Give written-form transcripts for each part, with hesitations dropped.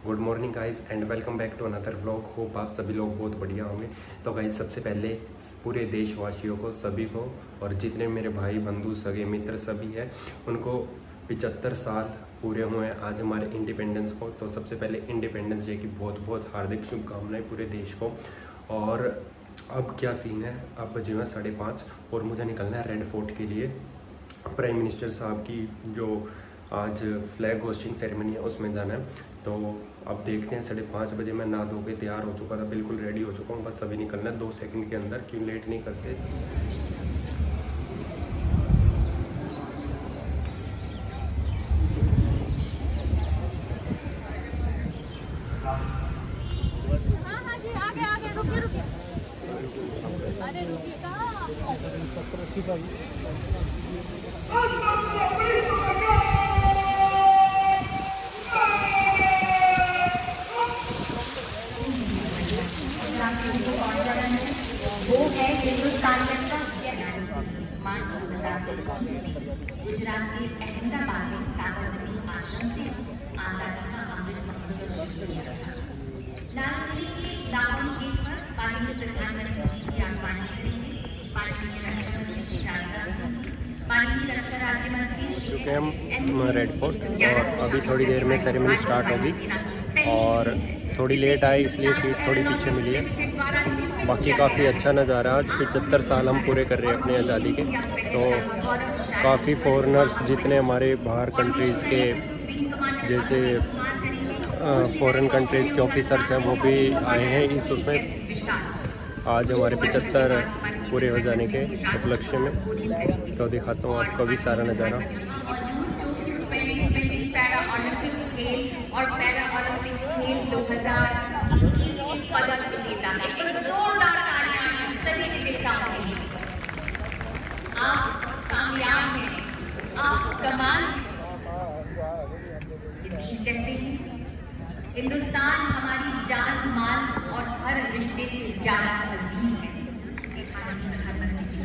Good morning guys and welcome back to another vlog. Hope आप सभी लोग बहुत बढ़िया होंगे। तो गाइस सबसे पहले पूरे देशवासियों को सभी को और जितने मेरे भाई बंधु सगे मित्र सभी हैं उनको 75 साल पूरे हुए हैं आज हमारे इंडिपेंडेंस को। तो सबसे पहले इंडिपेंडेंस डे की बहुत बहुत हार्दिक शुभकामनाएं पूरे देश को। और अब क्या सीन है, अब बजे हुए 5:30 और मुझे निकलना है रेड फोर्ट के लिए। प्राइम मिनिस्टर साहब की जो आज फ्लैग होस्टिंग सेरेमनी है उसमें जाना है। तो अब देखते हैं 5:30 बजे मैं नहा धो के तैयार हो चुका था, बिल्कुल रेडी हो चुका हूँ। बस अभी निकलना है 2 सेकंड के अंदर, क्यों लेट नहीं करते। वो है हिंदुस्तान का मार्च 2023 में गुजरात के अहमदाबाद में साबरमती आश्रम से आजादी का अमृत महोत्सव शुरू किया था। लाल किले के दामन गेट पर माननीय प्रधानमंत्री जी की आगवानी करेंगे। माननीय रक्षा मंत्री श्री राजनाथ सिंह जी, माननीय रक्षा राज्य मंत्री चुके हम रेड फोर्ट और अभी थोड़ी देर में सेरेमनी स्टार्ट होगी। और थोड़ी लेट आई इसलिए सीट थोड़ी पीछे मिली है। बाकी काफ़ी अच्छा नज़ारा। आज 75 साल हम पूरे कर रहे हैं अपनी आज़ादी के। तो काफ़ी फॉरेनर्स जितने हमारे बाहर कंट्रीज़ के जैसे फॉरेन कंट्रीज़ के ऑफिसर्स हैं वो भी आए हैं इस उसमें आज हमारे 75 पूरे हो जाने के उपलक्ष्य में। तो दिखाता हूँ आपको भी सारा नज़ारा। और पैरा ओलंपिक खेल 2021 पदक विजेता है। एक जोरदार तालियां सभी विजेताओं के लिए। आप कामयाब हैं, आप कमाल। ये वीर कहते हैं हिंदुस्तान हमारी जान माल और हर रिश्ते से ज्यादा अजीज है। प्रधानमंत्री जी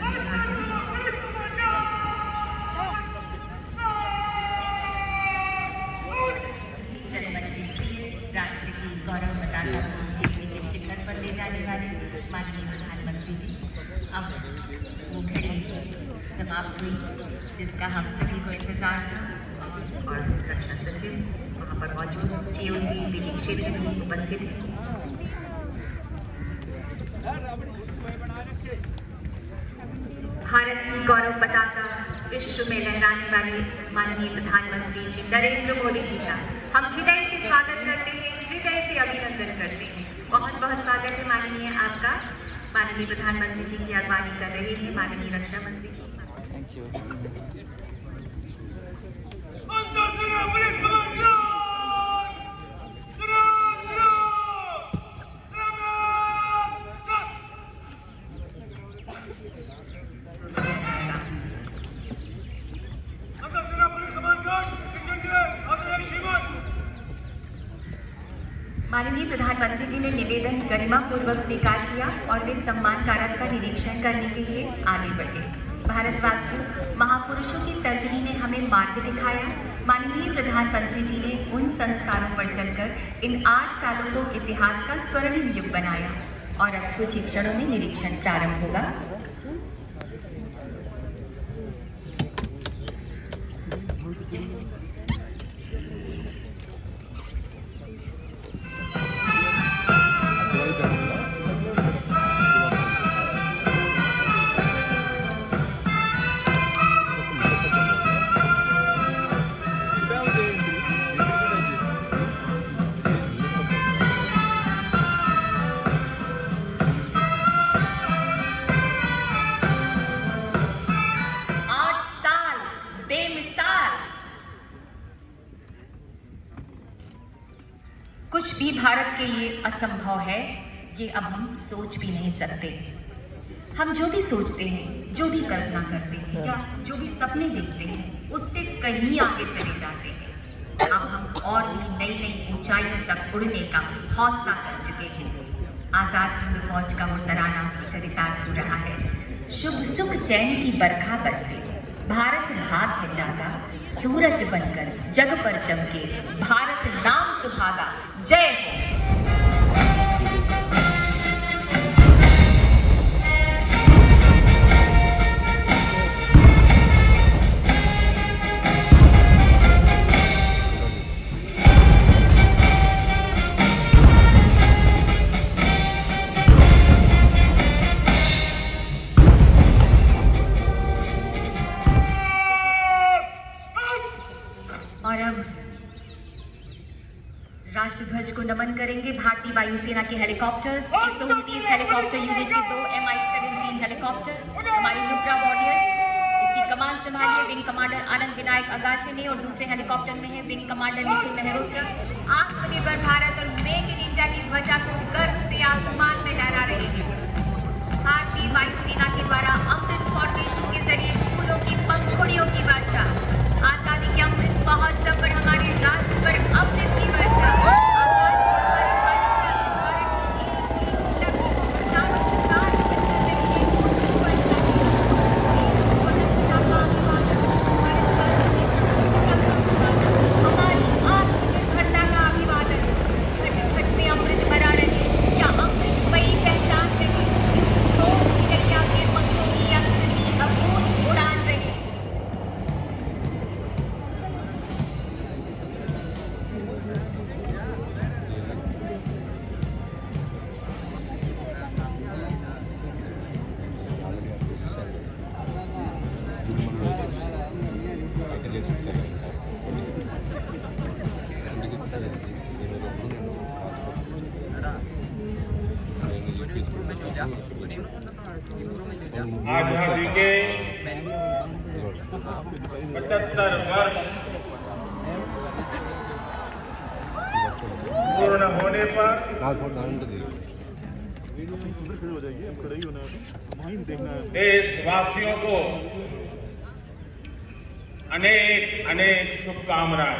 राष्ट्र की गौरव बताता देखने के शिखर पर ले जाने वाले माननीय प्रधानमंत्री जी अब वो घड़ी समाप्त हुई जिसका हम सभी को इंतजार था। और रक्षा सचिव वहाँ पर मौजूद जीओसी बीटिंग क्षेत्र में उपस्थित है। भारत की गौरव बताता विश्व में लहराने वाले माननीय प्रधानमंत्री जी नरेंद्र मोदी जी का हम हृदय से स्वागत करते हैं, हृदय से अभिनंदन करते हैं। बहुत बहुत स्वागत है माननीय आपका। माननीय प्रधानमंत्री जी की अगवानी कर रहे हैं माननीय रक्षा मंत्री जी। माननीय प्रधानमंत्री जी ने निवेदन गरिमा पूर्वक स्वीकार किया और वे सम्मान कारक का निरीक्षण करने के लिए आगे बढ़े। भारतवासियों, महापुरुषों की तर्जनी ने हमें मार्ग दिखाया। माननीय प्रधानमंत्री जी ने उन संस्कारों पर चलकर इन 8 सालों को इतिहास का स्वर्णिम युग बनाया। और अब कुछ ही क्षणों में निरीक्षण प्रारंभ होगा। कुछ भी भारत के लिए असंभव है, ये अब हम सोच भी नहीं सकते। हम जो भी सोचते हैं, जो भी कल्पना करते हैं या जो भी सपने देखते हैं उससे कहीं आगे चले जाते हैं। अब हम और भी नई नई ऊंचाइयों तक उड़ने का हौसला कर चुके हैं। आजाद हिंद फौज का वो तराना चरितार्थ हो रहा है। शुभ सुख चैन की बरखा बरसे, भारत भाग है जागा, सूरज बनकर जग पर चमके, भारत नाम सुहागा, जय हो। और अब राष्ट्रध्वज को नमन करेंगे भारतीय वायुसेना के हेलीकॉप्टर्स, 129 हेलीकॉप्टर यूनिट के 2 Mi-17 हेलीकॉप्टर, हमारी नुब्रा वॉरियर्स। इसकी कमान संभालिए विंग कमांडर आनंद विनायक अगाचे ने और दूसरे हेलीकॉप्टर में है विंग कमांडर निखिल मेहरोत्रा। आत्मनिर्भर भारत और मेक इन इंडिया की ध्वजा को गर्व से आसमान में लहरा रहे हैं। भारतीय वायुसेना के द्वारा अमृत फॉर्मेशन के जरिए फूलों की पंखुड़ियों की वर्षा, आजादी के अमृत महोत्सव पर हमारे राष्ट्र पर अमृत की वर्षा, आजादी के 75 वर्ष पूर्ण होने पर देशवासियों को अनेक अनेक शुभकामनाएं।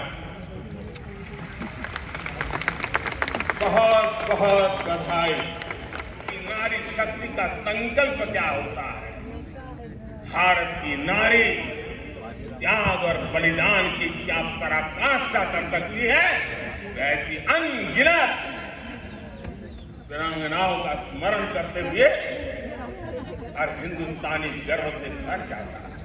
बहुत बहुत बधाई। नारी शक्ति का संकल्प क्या होता है? भारत की नारी त्याग और बलिदान की क्या पराकाष्ठा कर सकती है? ऐसी अनगिनत वीरांगनाओं का स्मरण करते हुए हर हिंदुस्तानी गर्व से भर जाता है।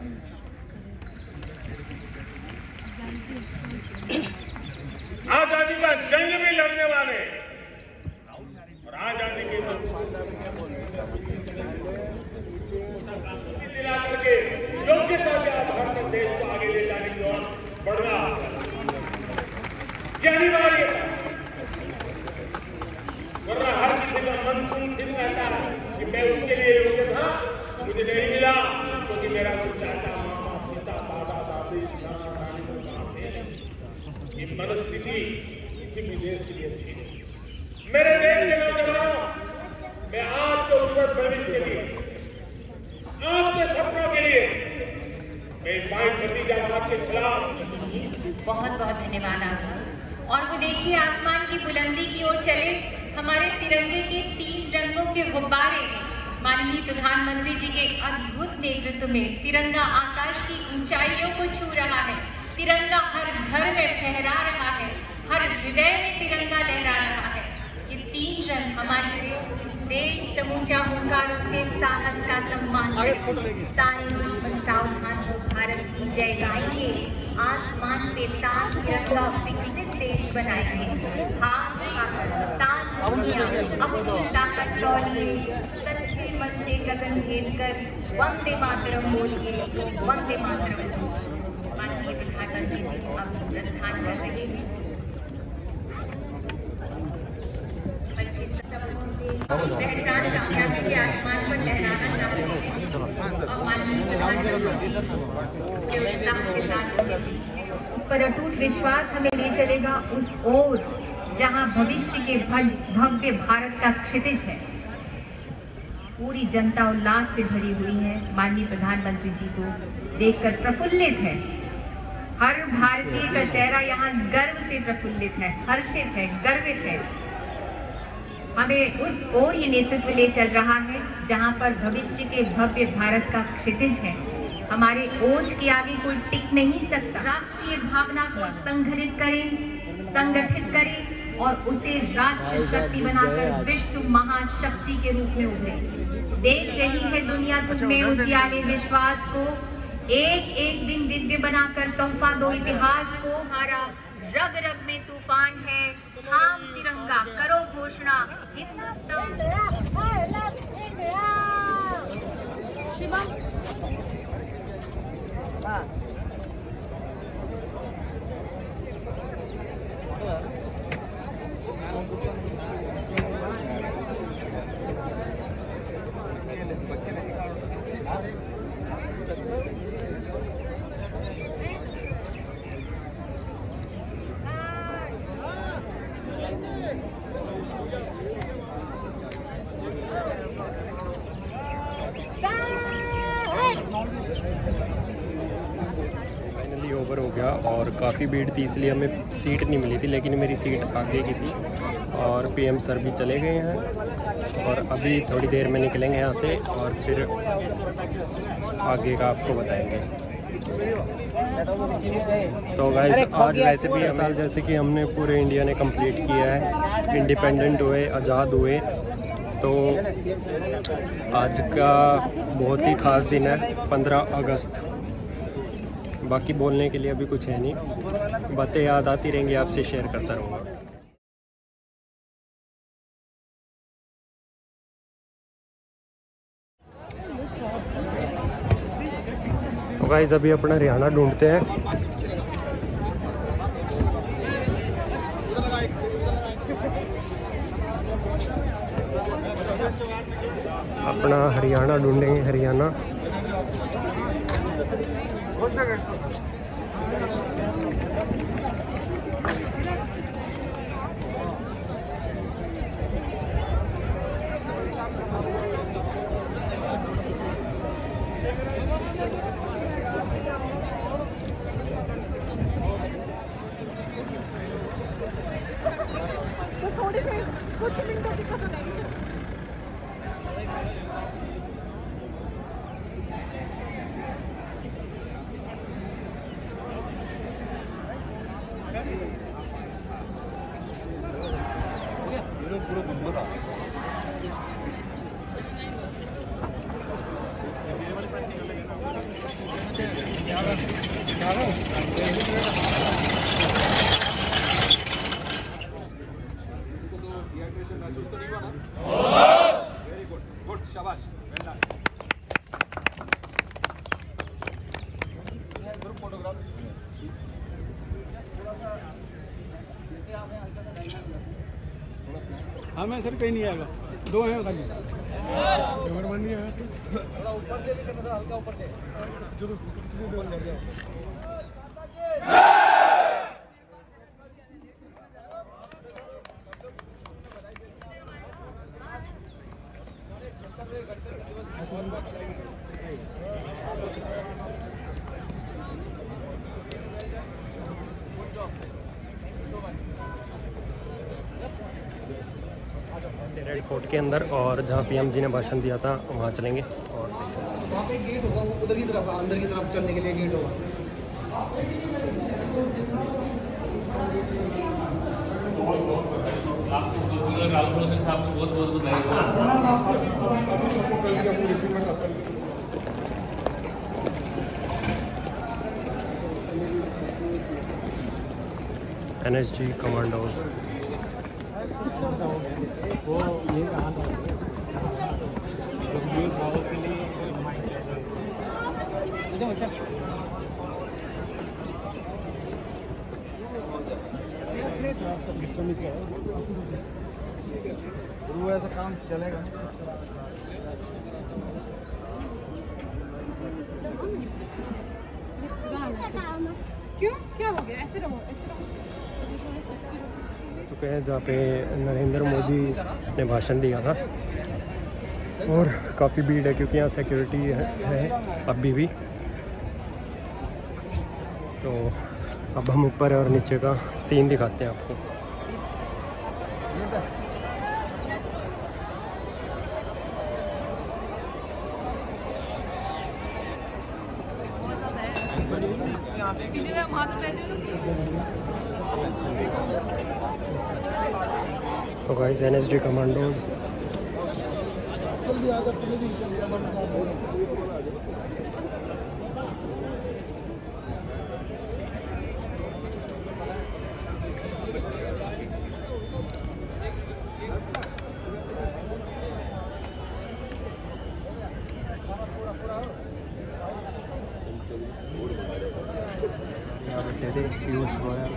आजादी का जंग भी लड़ने वाले और आजादी के दिला करके योग्यता के आधार पर देश को आगे ले जाने की ओर बढ़ रहा है। यह अनिवार्य है, वरना हर किसी का मन ठीक रहता है कि मैं उसके लिए योग्य था, मुझे नहीं मिला क्योंकि मेरा कुछ चाचा मामा पिता दादा दादी नाना को सामने। ये मनस्थिति किसी भी देश के लिए अच्छी नहीं। मेरे देश के नौजवानों, मैं आपके उज्जवल भविष्य के लिए, आपके सपनों के लिए मैं मायावती जामात के खिलाफ बहुत बहुत धन्यवाद आपका। और वो देखिए आसमान की बुलंदी की ओर चले हमारे तिरंगे के 3 रंगों के गुब्बारे। माननीय प्रधानमंत्री जी के अद्भुत नेतृत्व में तिरंगा आकाश की ऊंचाइयों को छू रहा है। तिरंगा हर घर में फहरा रहा है, हर हृदय में तिरंगा लहरा रहा है। ये 3 रंग हमारे देश समूचा हुंकारों से साहस का सम्मान। सारे दुश्मन सावधान हो, भारत की जय गाएंगे, आसमान पे ताज तिरंगा विकसित देश बनाएंगे। हाथ उठाकर ताज दुनिया अपनी ताकत तौलिए, सच्चे मन से गगन भेद कर वंदे मातरम बोलिए, वंदे मातरम। माननीय प्रधानमंत्री जी अब प्रस्थान कर रहे हैं। पहचान कामयाबी के आसमान पर लहराना चाहते हैं और माननीय प्रधानमंत्री के उत्साह के साथ हमें बीच है। उस पर अटूट विश्वास हमें ले चलेगा उस ओर जहां भविष्य के भव्य भारत का क्षितिज है। पूरी जनता उल्लास से भरी हुई है। माननीय प्रधानमंत्री जी को देखकर प्रफुल्लित है। हर भारतीय का चेहरा यहाँ गर्व से प्रफुल्लित है, हर्षित है, गर्वित है। हमें उस ओर ये नेतृत्व ले चल रहा है जहां पर भविष्य के भव्य भारत का क्षितिज है। हमारे ओज के आगे कोई टिक नहीं सकता। राष्ट्रीय भावना को संगठित करें और उसे राष्ट्रीय शक्ति बनाकर विश्व महाशक्ति के रूप में उभरे। देख रही है दुनिया तुझमें उजियाले विश्वास को, एक एक दिन दिव्य बनाकर तोहफा दो इतिहास को। हमारा रग रग में तूफान है, थाम तिरंगा करो घोषणा, हिंदुस्तान। फाइनली ओवर हो गया और काफ़ी भीड़ थी इसलिए हमें सीट नहीं मिली थी, लेकिन मेरी सीट आगे की थी और पीएम सर भी चले गए हैं और अभी थोड़ी देर में निकलेंगे यहाँ से और फिर आगे का आपको बताएंगे। तो गाइस आज वैसे भी ये साल जैसे कि हमने पूरे इंडिया ने कंप्लीट किया है, इंडिपेंडेंट हुए, आज़ाद हुए, तो आज का बहुत ही ख़ास दिन है 15 अगस्त। बाकी बोलने के लिए अभी कुछ है नहीं, बातें याद आती रहेंगी, आपसे शेयर करता रहूँगा। तो गाइस अभी अपना हरियाणा ढूंढते हैं। अपना हरियाणा ढूंढेंगे, हरियाणा। थोड़ी से कुछ मिनटों की कसम है। हाँ मैं सर कहीं नहीं आएगा, दो हैं खाली। कैमरामैन नहीं आया थोड़ा ऊपर से भी करना था, हल्का ऊपर से चलो रेड फोर्ट के अंदर और जहाँ पीएम जी ने भाषण दिया था वहाँ चलेंगे। और वहाँ पे गेट होगा, उधर की तरफ अंदर की तरफ चलने के लिए गेट होगा। राहुल रोशन साहब को बहुत बहुत बधाई। NSG commandos. वो ये कहाँ था? ऐसा काम चलेगा। क्यों, क्या हो गया? ऐसे रहो, चुके हैं जहाँ पे नरेंद्र मोदी ने भाषण दिया था और काफ़ी भीड़ है क्योंकि यहाँ सिक्योरिटी है अभी भी। तो अब हम ऊपर और नीचे का सीन दिखाते हैं आपको। इधर वहाँ तो बैठे तो गाइस NSD कमांडो यहाँ बैठे थे पीयूष गोयल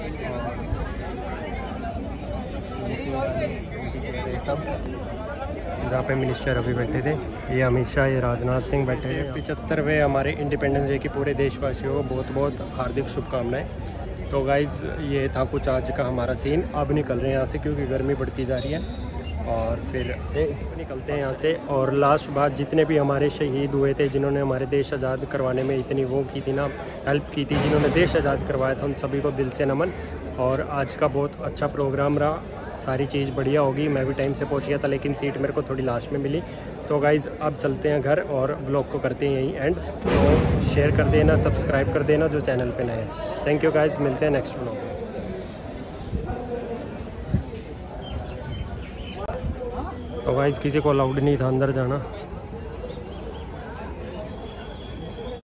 और सब, जहाँ पे मिनिस्टर अभी बैठे थे, ये अमित शाह, ये राजनाथ सिंह बैठे थे। 75वें हमारे इंडिपेंडेंस डे की पूरे देशवासियों को बहुत बहुत हार्दिक शुभकामनाएं। तो गाइज ये था कुछ आज का हमारा सीन। अब निकल रहे हैं यहाँ से क्योंकि गर्मी बढ़ती जा रही है, और फिर निकलते हैं यहाँ से। और लास्ट बात, जितने भी हमारे शहीद हुए थे, जिन्होंने हमारे देश आज़ाद करवाने में इतनी वो की थी ना, हेल्प की थी, जिन्होंने देश आज़ाद करवाया था, उन सभी को दिल से नमन। और आज का बहुत अच्छा प्रोग्राम रहा, सारी चीज़ बढ़िया होगी। मैं भी टाइम से पहुँच गया था, लेकिन सीट मेरे को थोड़ी लास्ट में मिली। तो गाइज़ अब चलते हैं घर और व्लॉग को करते हैं यहीं एंड। तो शेयर कर देना, सब्सक्राइब कर देना जो चैनल पे नए हैं। थैंक यू गाइज़, मिलते हैं नेक्स्ट व्लॉग में। तो गाइज़ किसी को अलाउड नहीं था अंदर जाना।